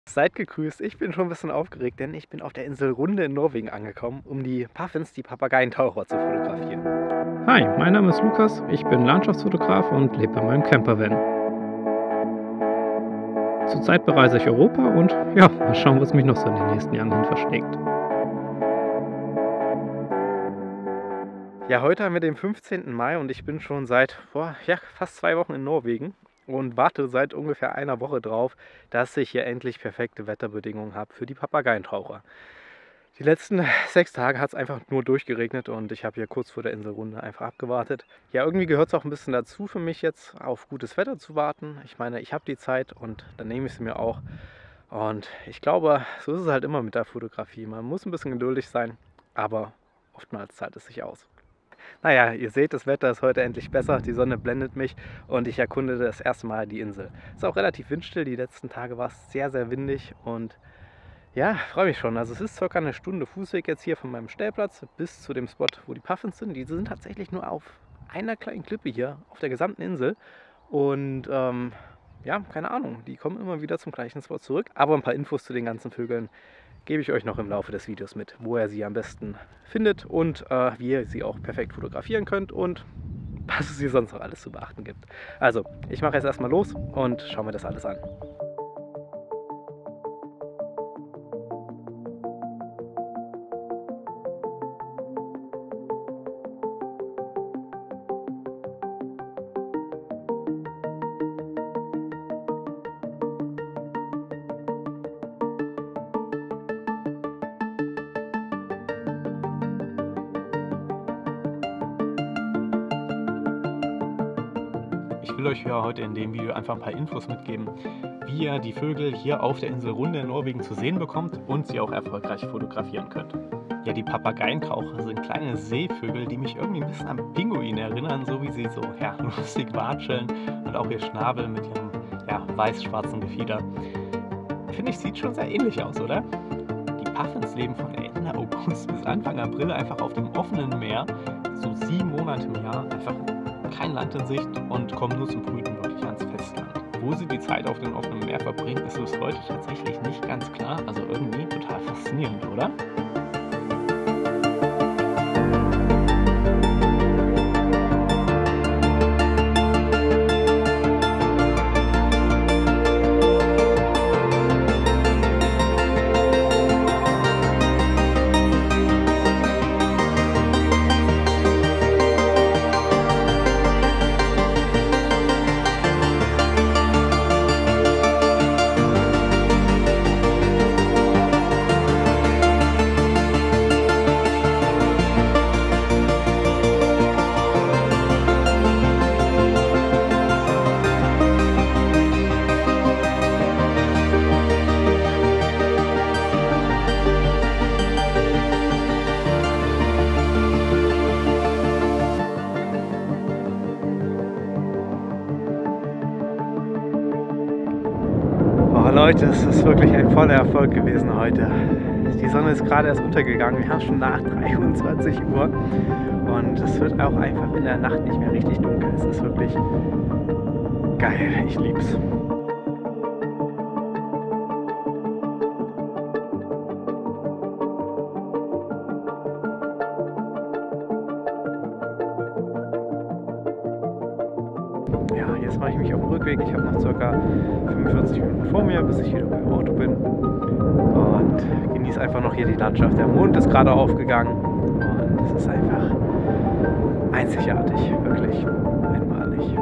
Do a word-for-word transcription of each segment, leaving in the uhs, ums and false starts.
Seid gegrüßt, ich bin schon ein bisschen aufgeregt, denn ich bin auf der Insel Runde in Norwegen angekommen, um die Puffins, die Papageientaucher, zu fotografieren. Hi, mein Name ist Lukas, ich bin Landschaftsfotograf und lebe in meinem Campervan. Zurzeit bereise ich Europa und ja, mal schauen, was mich noch so in den nächsten Jahren hin verschlägt. Ja, heute haben wir den fünfzehnten Mai und ich bin schon seit boah, ja, fast zwei Wochen in Norwegen und warte seit ungefähr einer Woche drauf, dass ich hier endlich perfekte Wetterbedingungen habe für die Papageientaucher. Die letzten sechs Tage hat es einfach nur durchgeregnet und ich habe hier kurz vor der Inselrunde einfach abgewartet. Ja, irgendwie gehört es auch ein bisschen dazu für mich jetzt, auf gutes Wetter zu warten. Ich meine, ich habe die Zeit und dann nehme ich sie mir auch. Und ich glaube, so ist es halt immer mit der Fotografie. Man muss ein bisschen geduldig sein, aber oftmals zahlt es sich aus. Naja, ihr seht, das Wetter ist heute endlich besser, die Sonne blendet mich und ich erkunde das erste Mal die Insel. Es ist auch relativ windstill, die letzten Tage war es sehr, sehr windig und ja, freue mich schon. Also es ist circa eine Stunde Fußweg jetzt hier von meinem Stellplatz bis zu dem Spot, wo die Puffins sind. Die sind tatsächlich nur auf einer kleinen Klippe hier auf der gesamten Insel und ähm, ja, keine Ahnung, die kommen immer wieder zum gleichen Spot zurück. Aber ein paar Infos zu den ganzen Vögeln gebe ich euch noch im Laufe des Videos mit, wo ihr sie am besten findet und äh, wie ihr sie auch perfekt fotografieren könnt und was es hier sonst noch alles zu beachten gibt. Also, ich mache jetzt erstmal los und schaue mir das alles an. Ich will euch ja heute in dem Video einfach ein paar Infos mitgeben, wie ihr die Vögel hier auf der Insel Runde in Norwegen zu sehen bekommt und sie auch erfolgreich fotografieren könnt. Ja, die Papageientaucher sind kleine Seevögel, die mich irgendwie ein bisschen an Pinguine erinnern, so wie sie so ja, lustig watscheln und auch ihr Schnabel mit ihrem ja, weiß-schwarzen Gefieder. Finde ich, sieht schon sehr ähnlich aus, oder? Die Puffins leben von Ende August bis Anfang April einfach auf dem offenen Meer, so sieben Monate im Jahr, einfach kein Land in Sicht und kommen nur zum Brüten wirklich ans Festland. Wo sie die Zeit auf dem offenen Meer verbringen, ist bis heute tatsächlich nicht ganz klar, also irgendwie total faszinierend, oder? Oh Leute, es ist wirklich ein voller Erfolg gewesen heute. Die Sonne ist gerade erst untergegangen, wir haben schon nach dreiundzwanzig Uhr und es wird auch einfach in der Nacht nicht mehr richtig dunkel. Es ist wirklich geil, ich lieb's. Ja, jetzt mache ich mich auf den Rückweg. Ich habe noch ca. fünfundvierzig Minuten vor mir, bis ich wieder beim Auto bin. Und genieße einfach noch hier die Landschaft. Der Mond ist gerade aufgegangen und es ist einfach einzigartig, wirklich einmalig.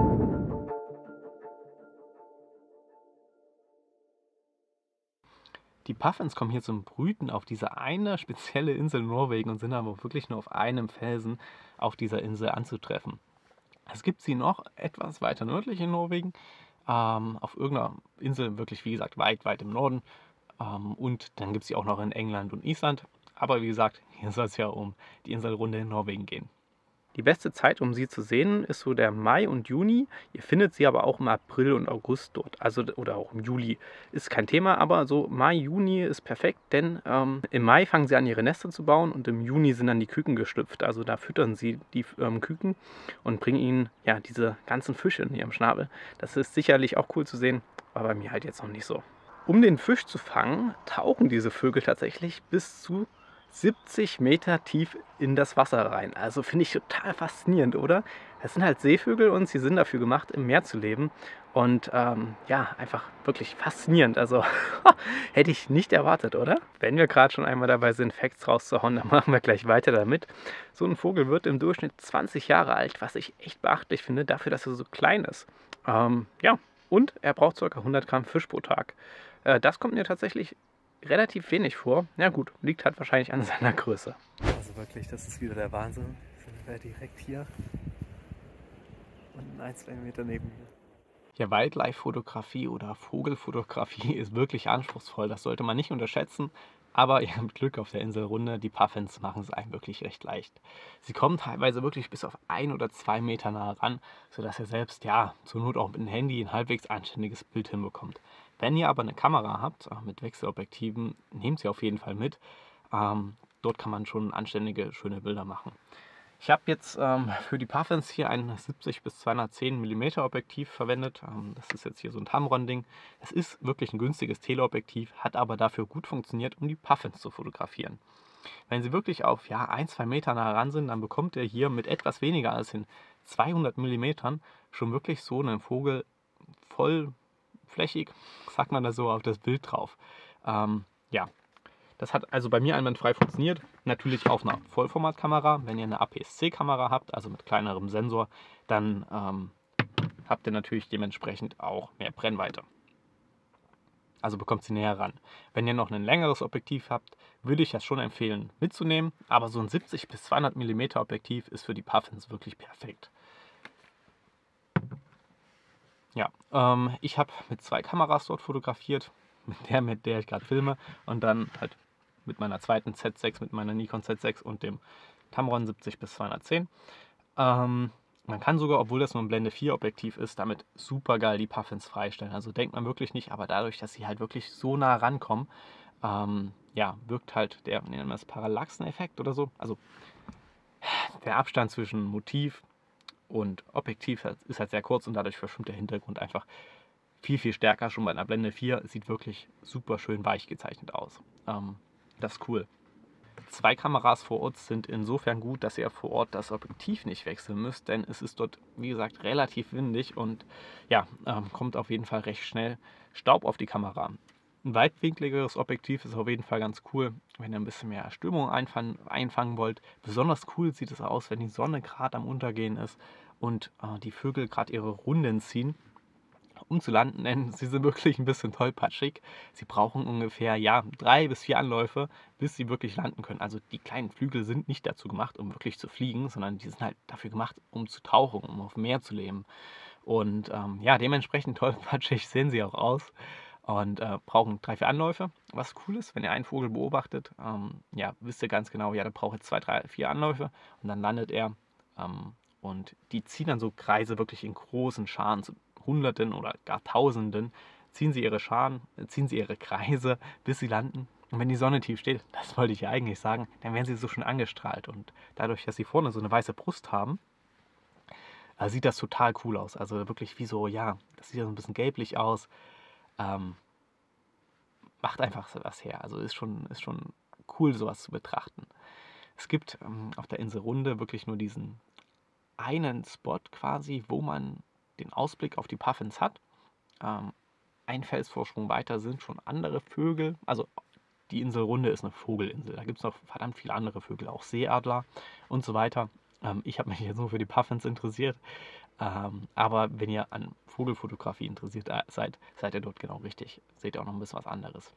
Die Puffins kommen hier zum Brüten auf diese eine spezielle Insel in Norwegen und sind aber wirklich nur auf einem Felsen auf dieser Insel anzutreffen. Es gibt sie noch etwas weiter nördlich in Norwegen, ähm, auf irgendeiner Insel, wirklich wie gesagt weit, weit im Norden. Ähm, und dann gibt es sie auch noch in England und Island. Aber wie gesagt, hier soll es ja um die Inselrunde in Norwegen gehen. Die beste Zeit, um sie zu sehen, ist so der Mai und Juni. Ihr findet sie aber auch im April und August dort, also oder auch im Juli. Ist kein Thema, aber so Mai, Juni ist perfekt, denn ähm, im Mai fangen sie an, ihre Nester zu bauen und im Juni sind dann die Küken geschlüpft. Also da füttern sie die ähm, Küken und bringen ihnen ja diese ganzen Fische in ihrem Schnabel. Das ist sicherlich auch cool zu sehen, aber bei mir halt jetzt noch nicht so. Um den Fisch zu fangen, tauchen diese Vögel tatsächlich bis zu siebzig Meter tief in das Wasser rein. Also finde ich total faszinierend, oder? Es sind halt Seevögel und sie sind dafür gemacht, im Meer zu leben. Und ähm, ja, einfach wirklich faszinierend. Also hätte ich nicht erwartet, oder? Wenn wir gerade schon einmal dabei sind, Facts rauszuhauen, dann machen wir gleich weiter damit. So ein Vogel wird im Durchschnitt zwanzig Jahre alt, was ich echt beachtlich finde, dafür, dass er so klein ist. Ähm, ja, und er braucht ca. hundert Gramm Fisch pro Tag. Äh, das kommt mir tatsächlich relativ wenig vor. Ja gut, liegt halt wahrscheinlich an seiner Größe. Also wirklich, das ist wieder der Wahnsinn. Sind wir direkt hier und ein, zwei Meter neben mir. Ja, Wildlife-Fotografie oder Vogelfotografie ist wirklich anspruchsvoll. Das sollte man nicht unterschätzen. Aber ihr habt Glück auf der Inselrunde. Die Puffins machen es einem wirklich recht leicht. Sie kommen teilweise wirklich bis auf ein oder zwei Meter nah ran, sodass ihr selbst, ja, zur Not auch mit dem Handy ein halbwegs anständiges Bild hinbekommt. Wenn ihr aber eine Kamera habt, äh, mit Wechselobjektiven, nehmt sie auf jeden Fall mit. Ähm, dort kann man schon anständige, schöne Bilder machen. Ich habe jetzt ähm, für die Puffins hier ein siebzig bis zweihundertzehn Millimeter Objektiv verwendet. Ähm, das ist jetzt hier so ein Tamron-Ding. Es ist wirklich ein günstiges Teleobjektiv, hat aber dafür gut funktioniert, um die Puffins zu fotografieren. Wenn sie wirklich auf ja, ein, zwei Meter nah ran sind, dann bekommt ihr hier mit etwas weniger als in zweihundert Millimetern schon wirklich so einen Vogel vollflächig, sagt man das so, auf das Bild drauf. Ähm, ja. Das hat also bei mir einwandfrei funktioniert. Natürlich auf einer Vollformatkamera. Wenn ihr eine A P S C-Kamera habt, also mit kleinerem Sensor, dann ähm, habt ihr natürlich dementsprechend auch mehr Brennweite. Also bekommt sie näher ran. Wenn ihr noch ein längeres Objektiv habt, würde ich das schon empfehlen mitzunehmen. Aber so ein siebzig bis zweihundert Millimeter Objektiv ist für die Puffins wirklich perfekt. Ja, ähm, ich habe mit zwei Kameras dort fotografiert. Mit der, mit der ich gerade filme. Und dann halt mit meiner zweiten Z sechs, mit meiner Nikon Z sechs und dem Tamron siebzig bis zweihundertzehn. Ähm, man kann sogar, obwohl das nur ein Blende vier Objektiv ist, damit super geil die Puffins freistellen. Also denkt man wirklich nicht, aber dadurch, dass sie halt wirklich so nah rankommen, ähm, ja, wirkt halt der, nennen wir das Parallaxeneffekt oder so. Also der Abstand zwischen Motiv und Objektiv ist halt sehr kurz und dadurch verschwimmt der Hintergrund einfach viel, viel stärker. Schon bei einer Blende vier sieht wirklich super schön weich gezeichnet aus. Ähm, Das ist cool. Zwei Kameras vor Ort sind insofern gut, dass ihr vor Ort das Objektiv nicht wechseln müsst, denn es ist dort, wie gesagt, relativ windig und ja, ähm, kommt auf jeden Fall recht schnell Staub auf die Kamera. Ein weitwinkligeres Objektiv ist auf jeden Fall ganz cool, wenn ihr ein bisschen mehr Stimmung einfangen, einfangen wollt. Besonders cool sieht es aus, wenn die Sonne gerade am Untergehen ist und äh, die Vögel gerade ihre Runden ziehen, um zu landen, denn sie sind wirklich ein bisschen tollpatschig. Sie brauchen ungefähr ja, drei bis vier Anläufe, bis sie wirklich landen können. Also die kleinen Flügel sind nicht dazu gemacht, um wirklich zu fliegen, sondern die sind halt dafür gemacht, um zu tauchen, um auf dem Meer zu leben. Und ähm, ja, dementsprechend tollpatschig sehen sie auch aus und äh, brauchen drei, vier Anläufe. Was cool ist, wenn ihr einen Vogel beobachtet, ähm, ja, wisst ihr ganz genau, ja, der braucht jetzt zwei, drei, vier Anläufe und dann landet er. Ähm, und die ziehen dann so Kreise wirklich in großen Scharen, so Hunderten oder gar Tausenden, ziehen sie ihre Scharen, ziehen sie ihre Kreise, bis sie landen. Und wenn die Sonne tief steht, das wollte ich ja eigentlich sagen, dann werden sie so schön angestrahlt. Und dadurch, dass sie vorne so eine weiße Brust haben, äh, sieht das total cool aus. Also wirklich wie so, ja, das sieht ja so ein bisschen gelblich aus. Ähm, macht einfach was her. Also ist schon, ist schon cool, sowas zu betrachten. Es gibt ähm, auf der Inselrunde wirklich nur diesen einen Spot quasi, wo man den Ausblick auf die Puffins hat. Ähm, ein Felsvorsprung weiter sind schon andere Vögel. Also die Inselrunde ist eine Vogelinsel. Da gibt es noch verdammt viele andere Vögel, auch Seeadler und so weiter. Ähm, ich habe mich jetzt nur für die Puffins interessiert. Ähm, aber wenn ihr an Vogelfotografie interessiert seid, seid ihr dort genau richtig. Seht ihr auch noch ein bisschen was anderes.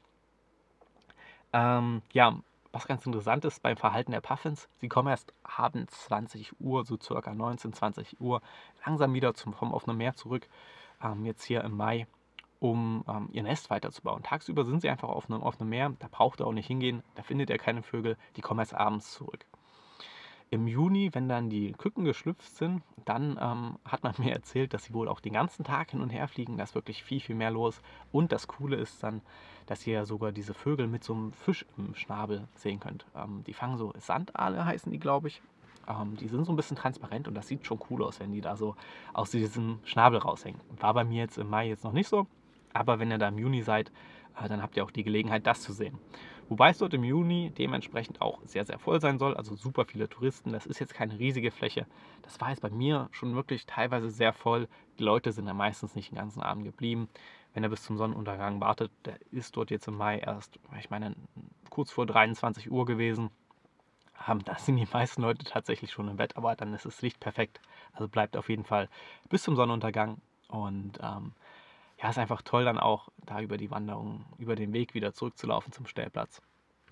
Ähm, ja, was ganz interessant ist beim Verhalten der Puffins, sie kommen erst abends zwanzig Uhr, so circa neunzehn, zwanzig Uhr, langsam wieder zum, vom offenen Meer zurück, ähm, jetzt hier im Mai, um ähm, ihr Nest weiterzubauen. Tagsüber sind sie einfach auf einem offenen Meer, da braucht ihr auch nicht hingehen, da findet ihr keine Vögel, die kommen erst abends zurück. Im Juni, wenn dann die Küken geschlüpft sind, dann ähm, hat man mir erzählt, dass sie wohl auch den ganzen Tag hin und her fliegen. Da ist wirklich viel, viel mehr los. Und das Coole ist dann, dass ihr sogar diese Vögel mit so einem Fisch im Schnabel sehen könnt. Ähm, die fangen so Sandaale, heißen die, glaube ich. Ähm, die sind so ein bisschen transparent und das sieht schon cool aus, wenn die da so aus diesem Schnabel raushängen. War bei mir jetzt im Mai jetzt noch nicht so. Aber wenn ihr da im Juni seid, Äh, dann habt ihr auch die Gelegenheit, das zu sehen. Wobei es dort im Juni dementsprechend auch sehr, sehr voll sein soll, also super viele Touristen. Das ist jetzt keine riesige Fläche. Das war jetzt bei mir schon wirklich teilweise sehr voll. Die Leute sind ja meistens nicht den ganzen Abend geblieben. Wenn er bis zum Sonnenuntergang wartet, der ist dort jetzt im Mai erst, ich meine, kurz vor dreiundzwanzig Uhr gewesen. Ähm, da sind die meisten Leute tatsächlich schon im Bett, aber dann ist das Licht perfekt. Also bleibt auf jeden Fall bis zum Sonnenuntergang. Und ähm, ja, ist einfach toll dann auch, da über die Wanderung, über den Weg wieder zurückzulaufen zum Stellplatz.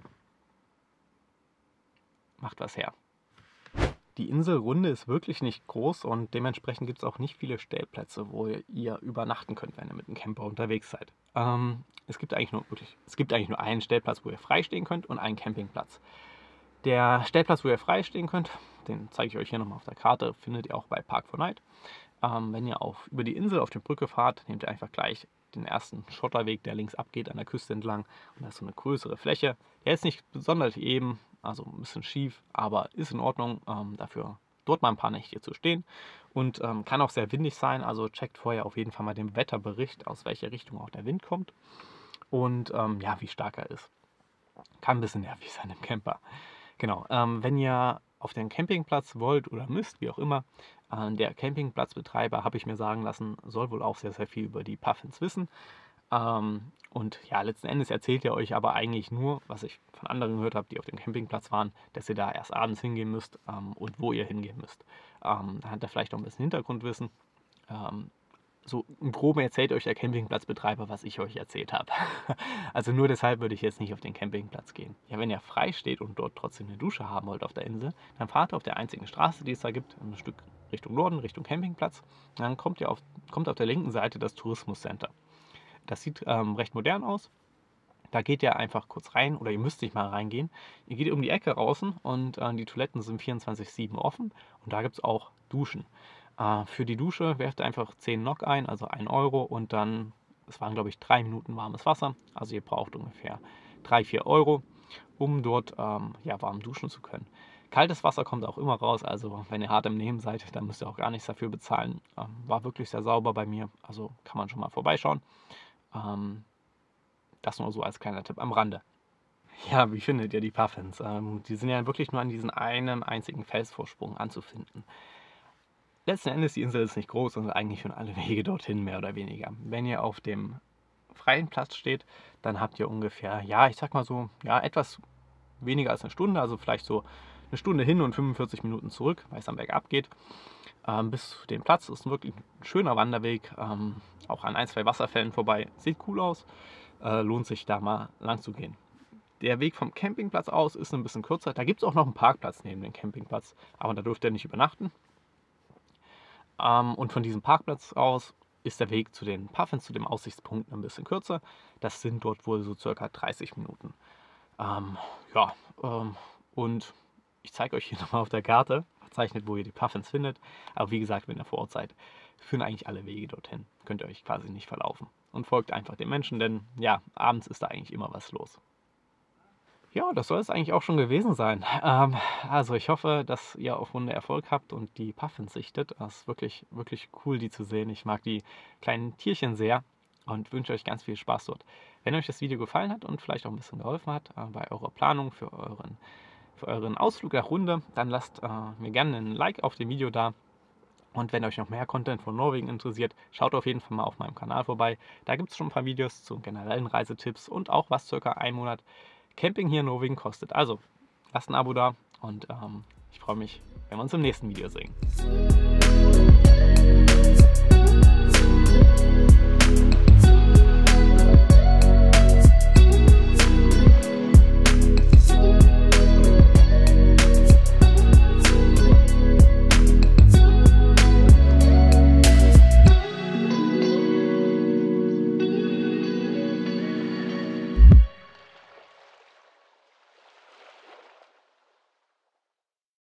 Macht was her. Die Inselrunde ist wirklich nicht groß und dementsprechend gibt es auch nicht viele Stellplätze, wo ihr übernachten könnt, wenn ihr mit dem Camper unterwegs seid. Ähm, es gibt eigentlich nur wirklich, es gibt eigentlich nur einen Stellplatz, wo ihr frei stehen könnt und einen Campingplatz. Der Stellplatz, wo ihr frei stehen könnt, den zeige ich euch hier nochmal auf der Karte, findet ihr auch bei Park four Night. Ähm, wenn ihr auf, über die Insel auf die Brücke fahrt, nehmt ihr einfach gleich den ersten Schotterweg, der links abgeht an der Küste entlang. Und da ist so eine größere Fläche. Der ist nicht besonders eben, also ein bisschen schief, aber ist in Ordnung, ähm, dafür dort mal ein paar Nächte zu stehen. Und ähm, kann auch sehr windig sein, also checkt vorher auf jeden Fall mal den Wetterbericht, aus welcher Richtung auch der Wind kommt. Und ähm, ja, wie stark er ist. Kann ein bisschen nervig sein im Camper. Genau, ähm, wenn ihr auf den Campingplatz wollt oder müsst, wie auch immer, äh, der Campingplatzbetreiber, habe ich mir sagen lassen, soll wohl auch sehr, sehr viel über die Puffins wissen. Ähm, und ja, letzten Endes erzählt er euch aber eigentlich nur, was ich von anderen gehört habe, die auf dem Campingplatz waren, dass ihr da erst abends hingehen müsst ähm, und wo ihr hingehen müsst. Ähm, da hat er vielleicht noch ein bisschen Hintergrundwissen. Ähm, so im Groben erzählt euch der Campingplatzbetreiber, was ich euch erzählt habe. Also nur deshalb würde ich jetzt nicht auf den Campingplatz gehen. Ja, wenn ihr frei steht und dort trotzdem eine Dusche haben wollt auf der Insel, dann fahrt ihr auf der einzigen Straße, die es da gibt, ein Stück Richtung Norden, Richtung Campingplatz. Dann kommt ihr auf, kommt auf der linken Seite das Tourismuscenter. Das sieht ähm, recht modern aus. Da geht ihr einfach kurz rein oder ihr müsst nicht mal reingehen. Ihr geht um die Ecke draußen und äh, die Toiletten sind vierundzwanzig sieben offen und da gibt es auch Duschen. Äh, für die Dusche werft ihr einfach zehn Nok ein, also ein Euro und dann, es waren glaube ich drei Minuten warmes Wasser. Also ihr braucht ungefähr drei, vier Euro, um dort ähm, ja, warm duschen zu können. Kaltes Wasser kommt auch immer raus, also wenn ihr hart im Nehmen seid, dann müsst ihr auch gar nichts dafür bezahlen. Ähm, war wirklich sehr sauber bei mir, also kann man schon mal vorbeischauen. Ähm, Das nur so als kleiner Tipp am Rande. Ja, wie findet ihr die Puffins? Ähm, die sind ja wirklich nur an diesem einen einzigen Felsvorsprung anzufinden. Letzten Endes, die Insel ist nicht groß und eigentlich schon alle Wege dorthin, mehr oder weniger. Wenn ihr auf dem freien Platz steht, dann habt ihr ungefähr, ja, ich sag mal so, ja, etwas weniger als eine Stunde, also vielleicht so eine Stunde hin und fünfundvierzig Minuten zurück, weil es am bergab geht. Ähm, bis zu dem Platz ist wirklich ein schöner Wanderweg, ähm, auch an ein, zwei Wasserfällen vorbei. Sieht cool aus. Äh, lohnt sich da mal lang zu gehen. Der Weg vom Campingplatz aus ist ein bisschen kürzer. Da gibt es auch noch einen Parkplatz neben dem Campingplatz, aber da dürft ihr nicht übernachten. Ähm, und von diesem Parkplatz aus ist der Weg zu den Puffins, zu dem Aussichtspunkt, ein bisschen kürzer. Das sind dort wohl so circa dreißig Minuten. Ähm, ja, ähm, und ich zeige euch hier nochmal auf der Karte, verzeichnet, wo ihr die Puffins findet. Aber wie gesagt, wenn ihr vor Ort seid, führen eigentlich alle Wege dorthin. Könnt ihr euch quasi nicht verlaufen. Und folgt einfach den Menschen, denn ja, abends ist da eigentlich immer was los. Ja, das soll es eigentlich auch schon gewesen sein. Ähm, also ich hoffe, dass ihr auf Runde Erfolg habt und die Puffins sichtet. Das ist wirklich, wirklich cool, die zu sehen. Ich mag die kleinen Tierchen sehr und wünsche euch ganz viel Spaß dort. Wenn euch das Video gefallen hat und vielleicht auch ein bisschen geholfen hat äh, bei eurer Planung für euren, für euren Ausflug nach Runde, dann lasst äh, mir gerne einen Like auf dem Video da. Und wenn euch noch mehr Content von Norwegen interessiert, schaut auf jeden Fall mal auf meinem Kanal vorbei. Da gibt es schon ein paar Videos zu generellen Reisetipps und auch was circa ein Monat Camping hier in Norwegen kostet. Also lasst ein Abo da und ähm, ich freue mich, wenn wir uns im nächsten Video sehen.